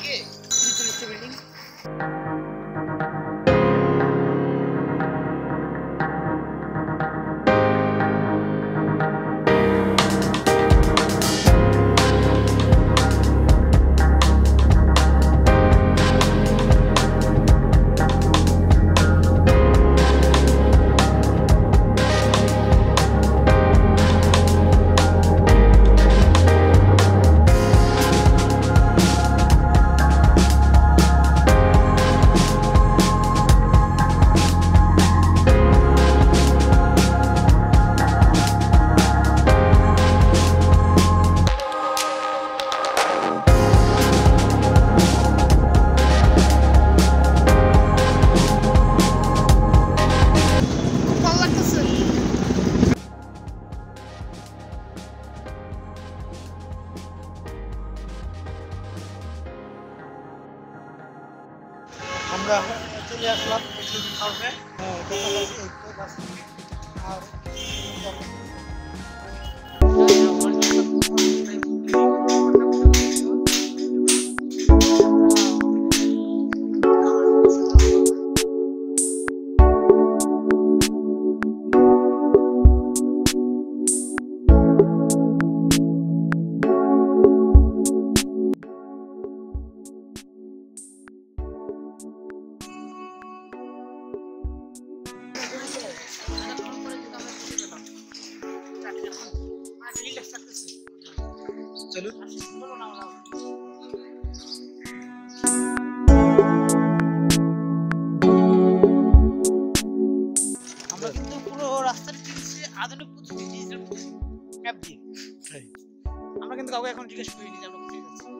Building. আমরা চলে আসলাম ফার্মে। আর চলুন আমরা কিন্তু পুরো রাস্তাটা চিনছি আধুনিক পদ্ধতি ডিজিটাল পদ্ধতি ম্যাপ দিয়ে। আমরা কিন্তু কাউকে এখন জিজ্ঞেস করিনি যে আমরা কোথায় যাচ্ছি।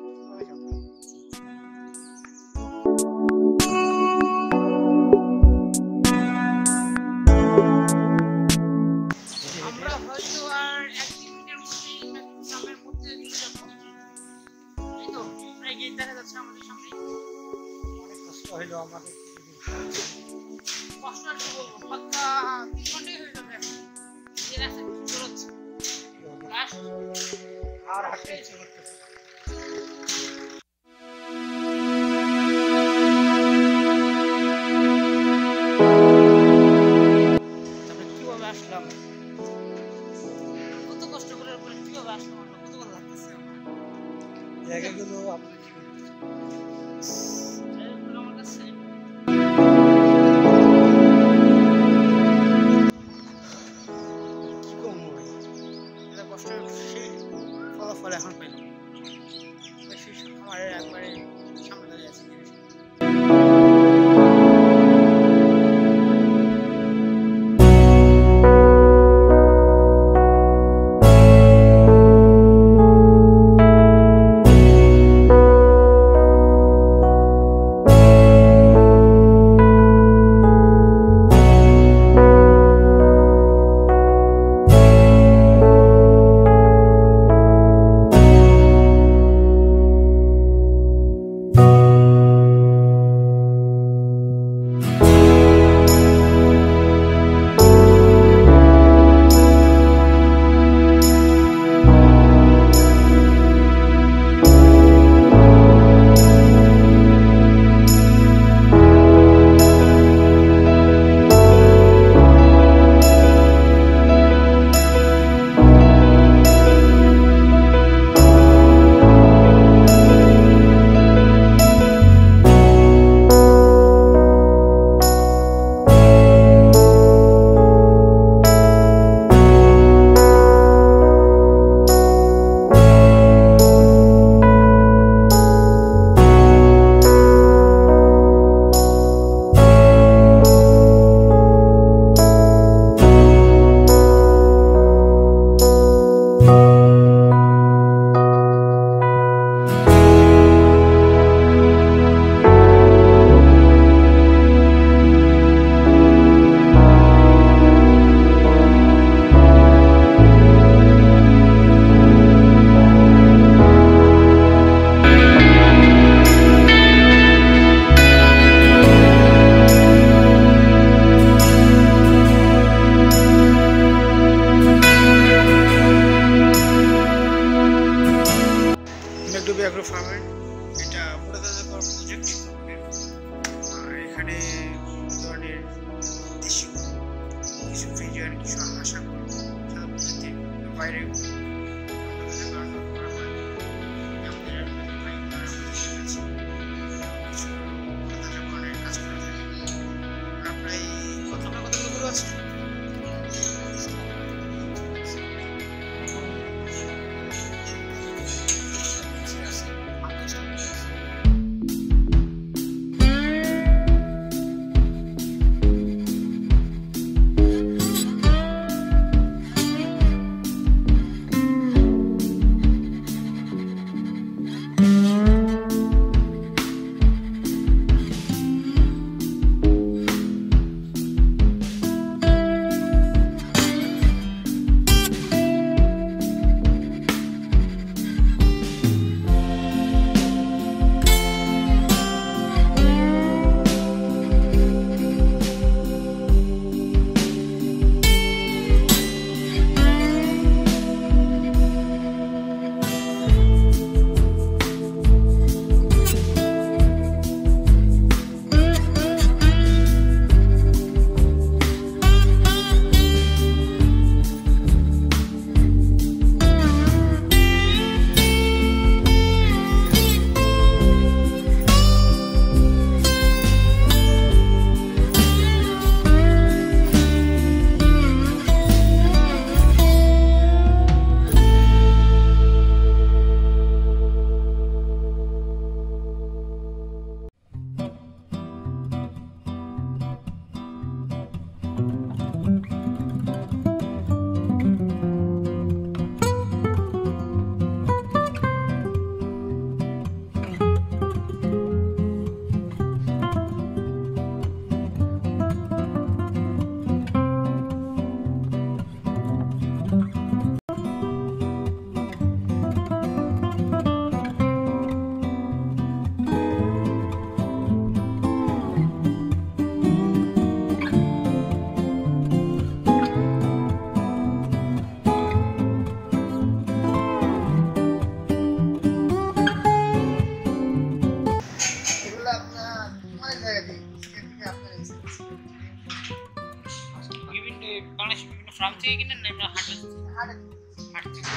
আমরা হয়তো আর 1-2 মিনিটের মধ্যেই গ্রামের মধ্যে চলে যাবো। এই তো প্রায় গেট দেখা যাচ্ছে আমাদের সামনে। অনেক কষ্ট হইলো আমাদের, কষ্ট আর কি বলবো, পাক্কা 3 ঘন্টাই হয়ে যাবে এখন। এই রাস্তা চলছে আর হাঁটতে ইচ্ছে করতেছে। কিভাবে আসলাম, কত কষ্ট করার পরে কিভাবে আসলাম, আমরা কত ভালো লাগতেছে আমার জায়গাগুলো। আপনার কি আমার কাছে কি কম এটা কষ্টের ফলাফল এখন পাইলাম। প্রজেক্ট এখানে ধরনের দেশি কিছু ফ্রিজিয়ান কিছু আশা করব সারা পদ্ধতি বাইরে বাংলাদেশের বিভিন্ন ফার্ম থেকে কিনেন না হাট থেকে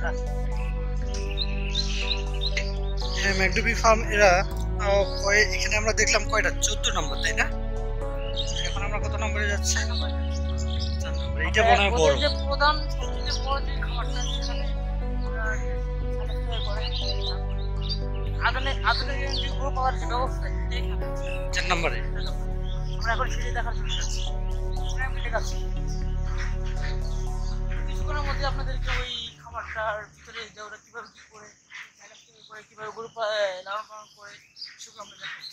হ্যাঁ, ম্যাকডুবি ফার্ম এরা এখানে আমরা দেখলাম কয়টা, 14 নম্বর, তাই না? এখন আমরা কত নম্বরে যাচ্ছি? 4 নম্বরে। এটা মনে হয় বড়। যে প্রধান সবচেয়ে বড় যে খামারটা, সেখানে আধুনিক গ্রুপ পাওয়ার যে ব্যবস্থা, এখানে 4 নম্বরে। আমরা এখন সেটি দেখার জন্য যাচ্ছি। ঠিক আছে, কিছুক্ষণের মধ্যে আপনাদেরকে ওই খাবারটার ভিতরে যে ওরা কিভাবে কি করে কিভাবে গরু লালন পালন করে সেগুলো আমরা দেখাচ্ছি।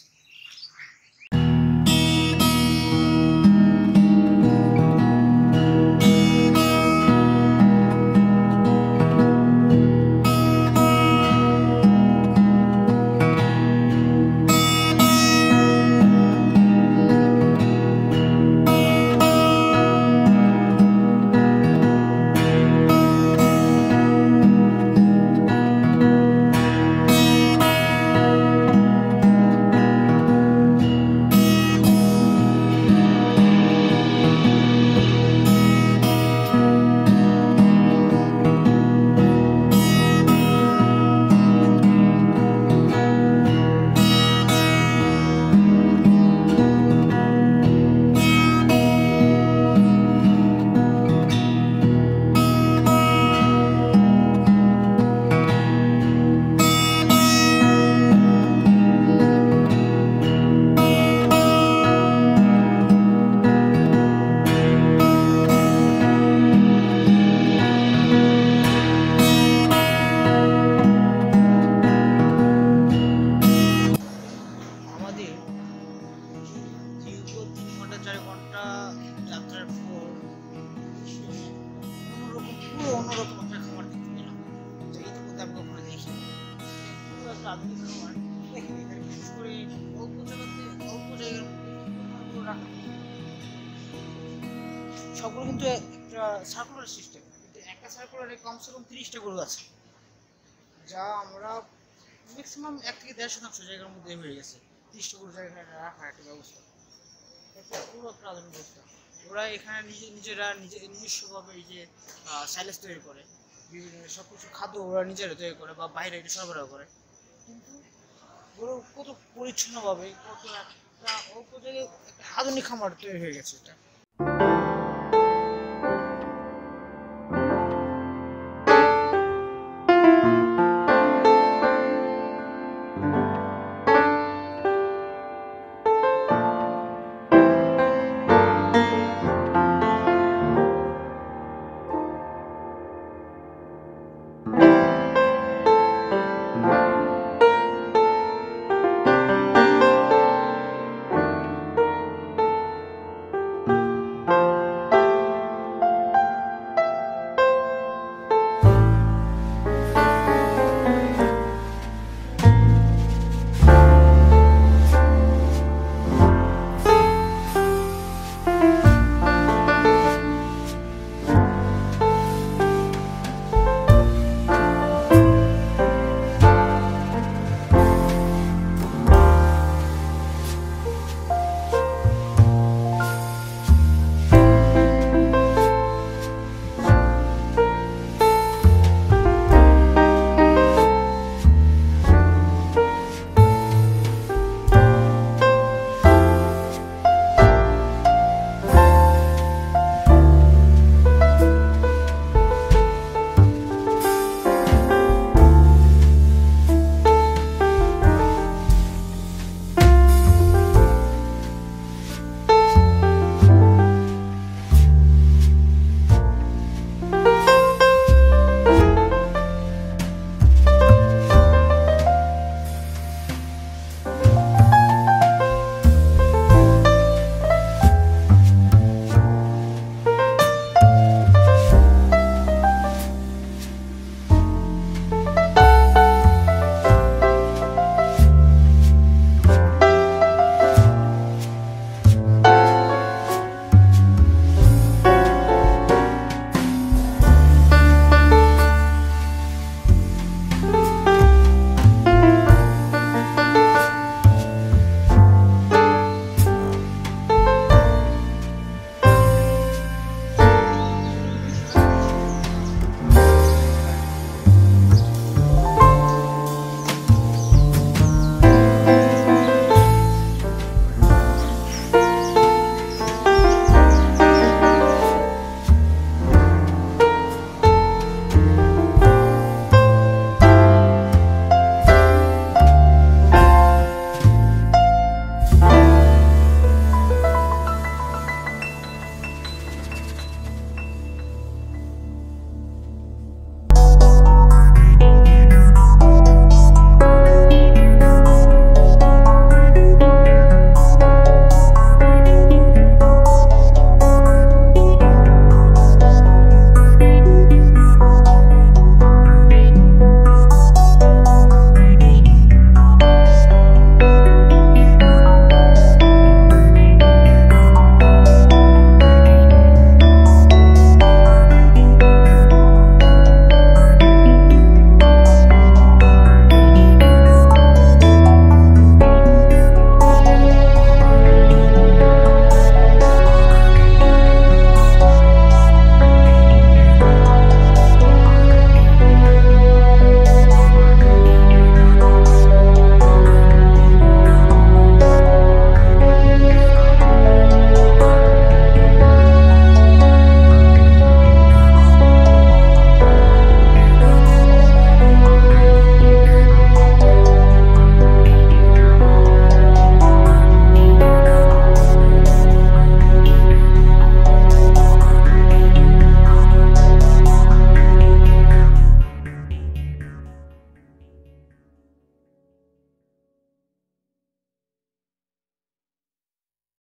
সবগুলো কিন্তু একটা সার্কুলার সিস্টেম, কিন্তু একটা সার্কুলারে কমসে কম 30টা গরু আছে, যা আমরা ম্যাক্সিমাম 1 থেকে 1.5 শতাংশ জায়গার মধ্যে হয়ে গেছে। 30টা গরু জায়গায় রাখার একটা ব্যবস্থা, একটা পুরো একটা আধুনিক ব্যবস্থা। ওরা এখানে নিজস্বভাবে এই যে সাইলেজ তৈরি করে, বিভিন্ন সব কিছু খাদ্য ওরা নিজেরা তৈরি করে বা বাইরে এটা সরবরাহ করে, কিন্তু গরু কত পরিচ্ছন্নভাবে, কত একটা অল্প জায়গায় একটা আধুনিক খামার তৈরি হয়ে গেছে এটা।